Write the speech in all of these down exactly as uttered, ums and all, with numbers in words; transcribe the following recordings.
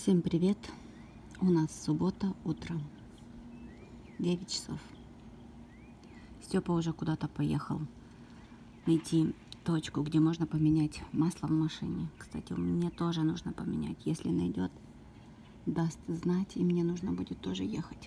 Всем привет! У нас суббота, утро, девять часов. Степа уже куда-то поехал найти точку, где можно поменять масло в машине. Кстати, мне тоже нужно поменять. Если найдет, даст знать, и мне нужно будет тоже ехать.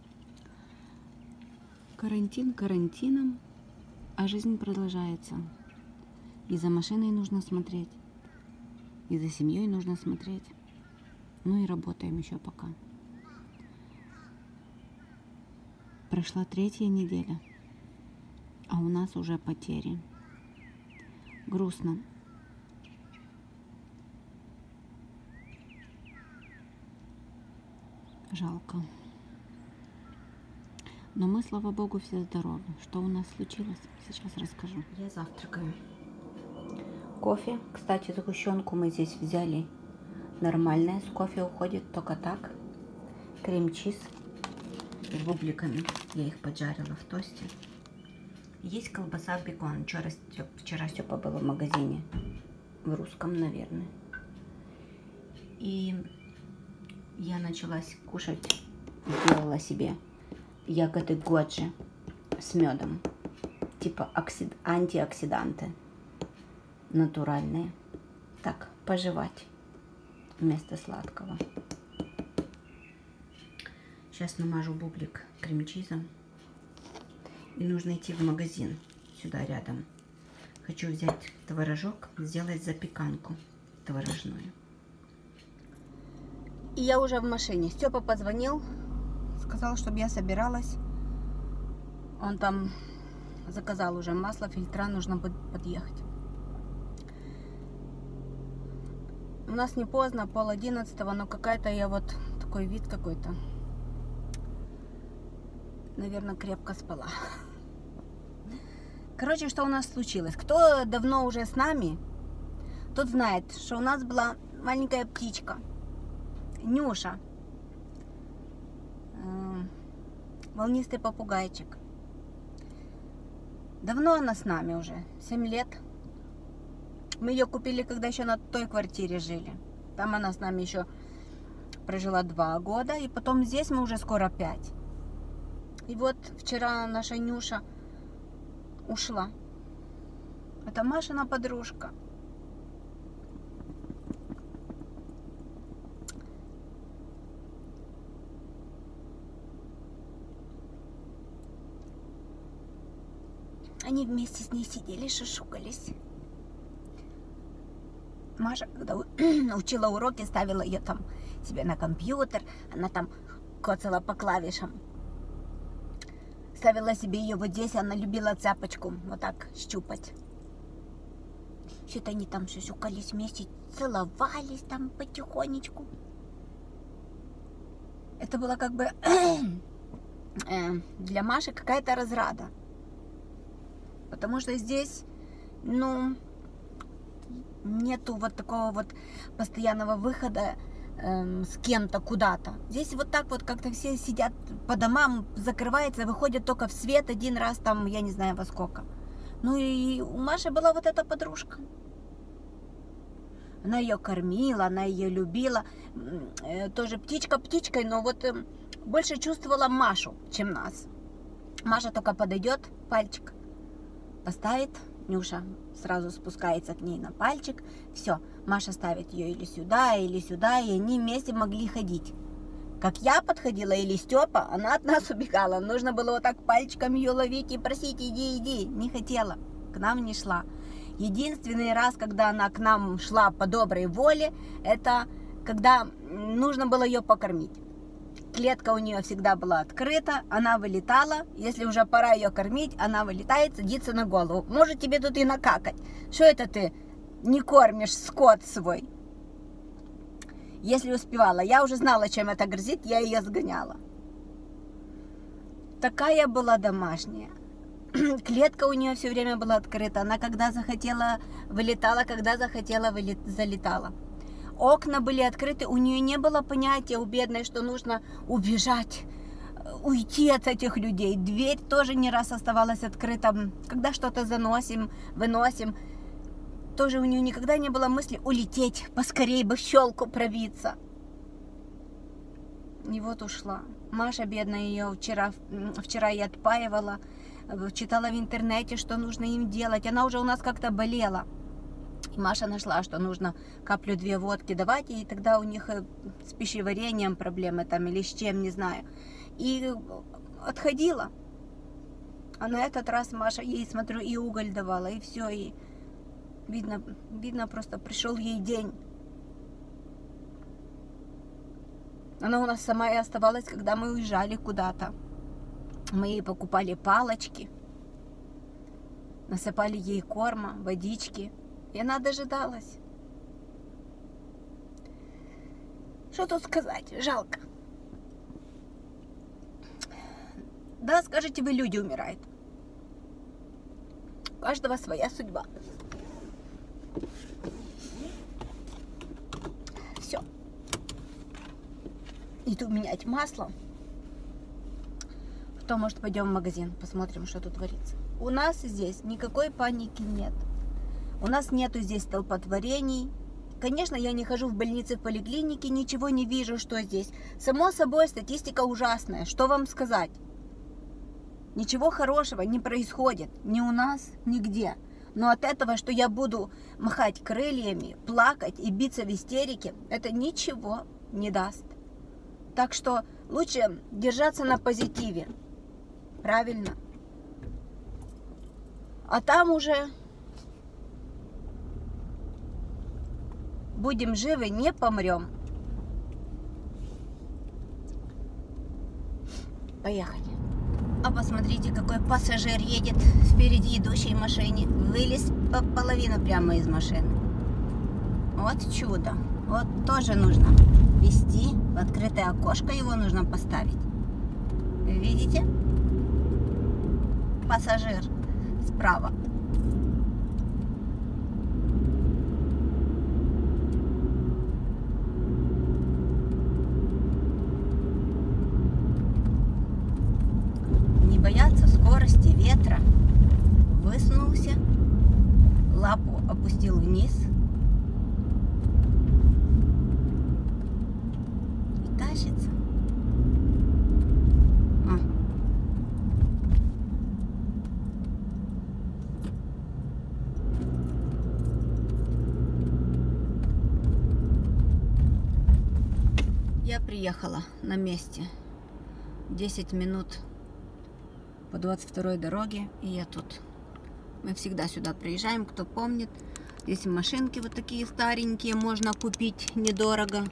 Карантин карантином, а жизнь продолжается. И за машиной нужно смотреть, и за семьей нужно смотреть. Ну и работаем еще пока. Прошла третья неделя, а у нас уже потери. Грустно. Жалко. Но мы, слава богу, все здоровы. Что у нас случилось, сейчас расскажу. Я завтракаю. Кофе. Кстати, сгущенку мы здесь взяли. Нормальная, с кофе уходит только так. Крем-чиз с бубликами. Я их поджарила в тосте. Есть колбаса бекон. Вчера, вчера Степа был в магазине. В русском, наверное. И я начала кушать. Сделала себе ягоды годжи с медом. Типа оксид... антиоксиданты. Натуральные. Так, пожевать. Вместо сладкого. Сейчас намажу бублик крем-чизом. И нужно идти в магазин. Сюда рядом. Хочу взять творожок, сделать запеканку творожную. И я уже в машине. Степа позвонил. Сказал, чтобы я собиралась. Он там заказал уже масло, фильтра. Нужно будет подъехать. У нас не поздно, пол одиннадцатого, но какая-то я вот такой вид какой-то. Наверное, крепко спала. Короче, что у нас случилось? Кто давно уже с нами, тот знает, что у нас была маленькая птичка. Нюша. Волнистый попугайчик. Давно она с нами уже, семь лет. Мы ее купили, когда еще на той квартире жили. Там она с нами еще прожила два года. И потом здесь мы уже скоро пять. И вот вчера наша Нюша ушла. Это Машина подружка. Они вместе с ней сидели, шушукались. Маша, когда учила уроки, ставила ее там себе на компьютер, она там коцала по клавишам. Ставила себе ее вот здесь, она любила цапочку вот так щупать. Что-то они там шушукались вместе, целовались там потихонечку. Это было как бы для Маши какая-то разрада. Потому что здесь, ну... нету вот такого вот постоянного выхода эм, с кем-то куда-то. Здесь вот так вот как-то все сидят по домам, закрывается, выходят только в свет один раз там, я не знаю во сколько. Ну и у Маши была вот эта подружка. Она ее кормила, она ее любила. Э, тоже птичка птичкой, но вот э, больше чувствовала Машу, чем нас. Маша только подойдет, пальчик поставит. Нюша сразу спускается к ней на пальчик. Все, Маша ставит ее или сюда, или сюда, и они вместе могли ходить. Как я подходила или Степа, она от нас убегала. Нужно было вот так пальчиком ее ловить и просить: иди, иди. Не хотела, к нам не шла. Единственный раз, когда она к нам шла по доброй воле, это когда нужно было ее покормить. Клетка у нее всегда была открыта, она вылетала. Если уже пора ее кормить, она вылетает, садится на голову. Может тебе тут и накакать. Что это ты не кормишь скот свой? Если успевала. Я уже знала, чем это грозит, я ее сгоняла. Такая была домашняя. Клетка у нее все время была открыта. Она когда захотела вылетала, когда захотела вылет... залетала. Окна были открыты, у нее не было понятия у бедной, что нужно убежать, уйти от этих людей. Дверь тоже не раз оставалась открыта. Когда что-то заносим, выносим, тоже у нее никогда не было мысли улететь, поскорее бы в щелку пробиться. И вот ушла. Маша, бедная, ее вчера, вчера я отпаивала, читала в интернете, что нужно им делать. Она уже у нас как-то болела. И Маша нашла, что нужно каплю-две водки давать, и тогда у них с пищеварением проблемы там или с чем, не знаю. И отходила. А на этот раз Маша ей, смотрю, и уголь давала, и все, и видно, видно просто пришел ей день. Она у нас сама и оставалась, когда мы уезжали куда-то. Мы ей покупали палочки, насыпали ей корма, водички, и она дожидалась. Что тут сказать? Жалко. Да, скажите вы, люди умирают. У каждого своя судьба. Все. Иду менять масло. Потом, может, пойдем в магазин, посмотрим, что тут творится. У нас здесь никакой паники нет. У нас нету здесь столпотворений. Конечно, я не хожу в больницы, в поликлинике, ничего не вижу, что здесь. Само собой, статистика ужасная. Что вам сказать? Ничего хорошего не происходит ни у нас, нигде. Но от этого, что я буду махать крыльями, плакать и биться в истерике, это ничего не даст. Так что лучше держаться на позитиве. Правильно. А там уже будем живы, не помрем. Поехали. А посмотрите, какой пассажир едет впереди идущей машине. Вылез по половину прямо из машины. Вот чудо. Вот тоже нужно вести. В открытое окошко его нужно поставить. Видите? Пассажир справа. Не бояться скорости, ветра. Высунулся, лапу опустил вниз. И тащится. А. Я приехала на месте. десять минут по двадцать второй дороге, и я тут. Мы всегда сюда приезжаем, кто помнит. Здесь машинки вот такие старенькие можно купить недорого.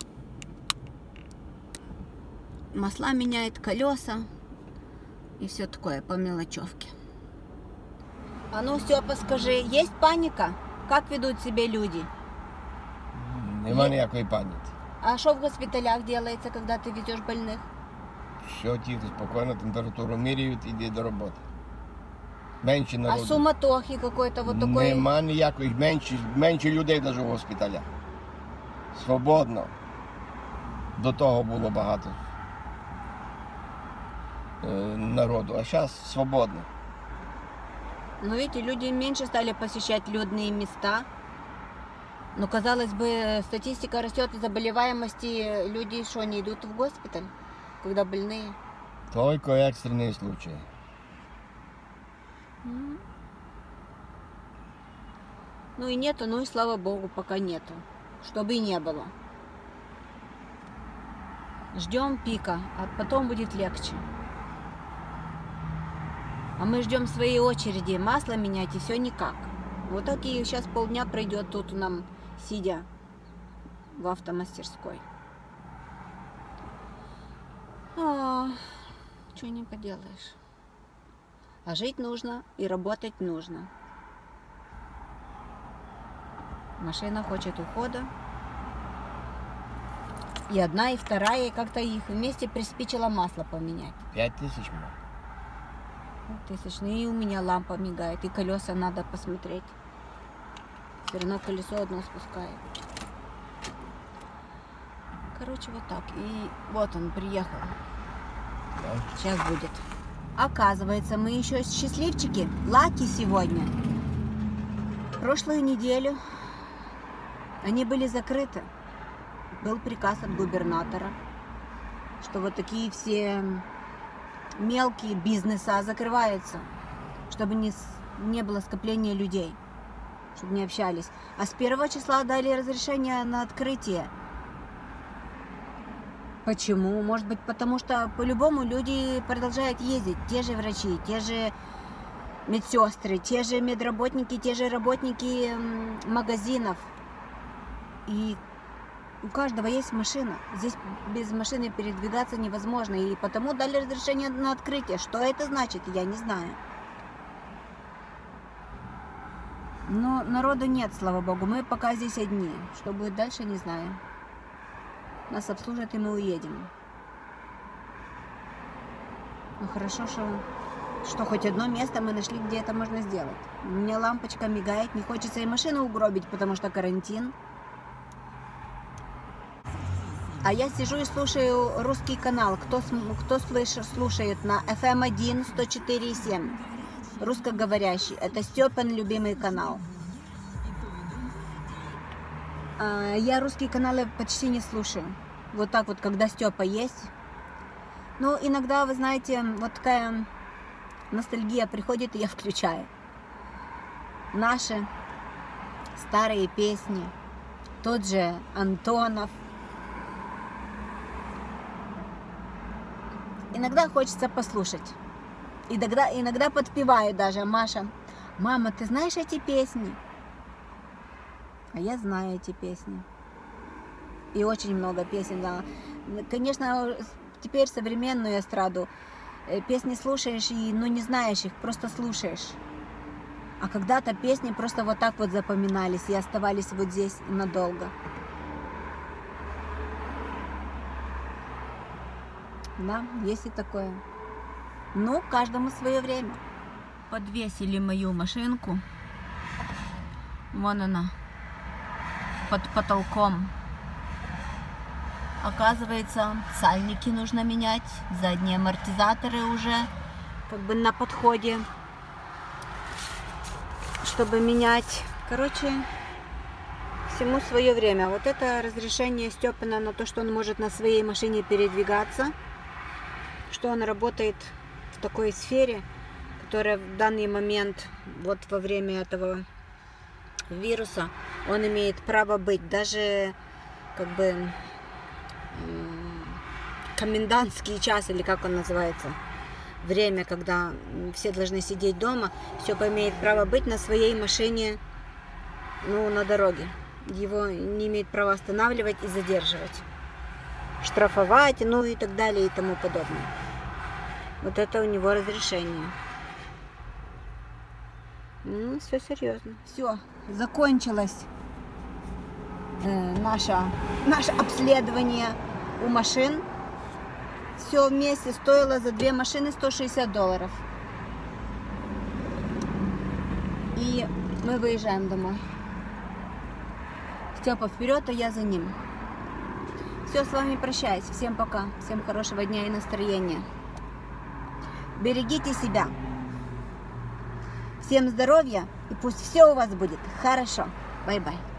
Масла меняет, колеса и все такое по мелочевке. А ну, Степа, скажи, есть паника? Как ведут себя люди? Нема ніякої паніки. А что в госпиталях делается, когда ты везешь больных? Все тихо, спокойно, температуру міряють, іди до роботи. Менше народу. А суматохи какой-то вот такой? Нема ніякої, менше, менше людей навіть в госпіталях. Свободно. До того було багато е, народу, а зараз свободно. Ну, видите, люди меньше стали посещать людные места. Но, казалось бы, статистика растет, заболеваемости, люди что, не идут в госпиталь, когда больные? Только экстренные случаи. Mm. Ну и нету, ну и слава богу, пока нету. Чтобы и не было. Ждем пика, а потом будет легче. А мы ждем своей очереди, масло менять и все никак. Вот так и сейчас полдня пройдет тут нам, сидя в автомастерской. А, что не поделаешь. А жить нужно и работать нужно. Машина хочет ухода. И одна, и вторая, и как-то их вместе приспичило масло поменять. Пять тысяч много. Тысяч. И у меня лампа мигает, и колеса надо посмотреть. Все равно колесо одно спускает. Короче, вот так. И вот он приехал. Да. Сейчас будет. Оказывается, мы еще счастливчики. Лаки сегодня. Прошлую неделю они были закрыты. Был приказ от губернатора что вот такие все мелкие бизнеса закрываются, чтобы не, не было скопления людей, чтобы не общались. А с первого числа дали разрешение на открытие. Почему? Может быть, потому что по-любому люди продолжают ездить. Те же врачи, те же медсестры, те же медработники, те же работники магазинов. И у каждого есть машина. Здесь без машины передвигаться невозможно. И потому дали разрешение на открытие. Что это значит, я не знаю. Но народу нет, слава богу. Мы пока здесь одни. Что будет дальше, не знаю. Нас обслужат, и мы уедем. Ну хорошо, что, что хоть одно место мы нашли, где это можно сделать. У меня лампочка мигает. Не хочется и машину угробить, потому что карантин. А я сижу и слушаю русский канал. Кто, кто слышит, слушает на эф эм один сто четыре и семь. Русскоговорящий. Это Степан любимый канал. А, я русские каналы почти не слушаю. Вот так вот, когда Степа есть. Но иногда, вы знаете, вот такая ностальгия приходит, и я включаю. Наши старые песни. Тот же Антонов. Иногда хочется послушать. И иногда, иногда подпеваю даже. Маша: мама, ты знаешь эти песни? А я знаю эти песни. И очень много песен, да. Конечно, теперь современную эстраду. Песни слушаешь и, ну, не знаешь их, просто слушаешь. А когда-то песни просто вот так вот запоминались и оставались вот здесь надолго. Да, есть и такое. Ну, каждому свое время. Подвесили мою машинку. Вон она. Под потолком. Оказывается, сальники нужно менять. Задние амортизаторы уже как бы на подходе. Чтобы менять. Короче, всему свое время. Вот это разрешение Степана на то, что он может на своей машине передвигаться. Что он работает в такой сфере, которая в данный момент, вот во время этого вируса, он имеет право быть. Даже как бы комендантский час, или как он называется, время, когда все должны сидеть дома, Степа имеет право быть на своей машине, ну, на дороге. Его не имеет права останавливать и задерживать, штрафовать, ну и так далее и тому подобное. Вот это у него разрешение. Ну, все серьезно. Все, закончилось э, наше, наше обследование у машин. Все вместе стоило за две машины сто шестьдесят долларов. И мы выезжаем домой. Степа вперед, а я за ним. Все, с вами прощаюсь. Всем пока. Всем хорошего дня и настроения. Берегите себя. Всем здоровья. И пусть все у вас будет хорошо. Бай-бай.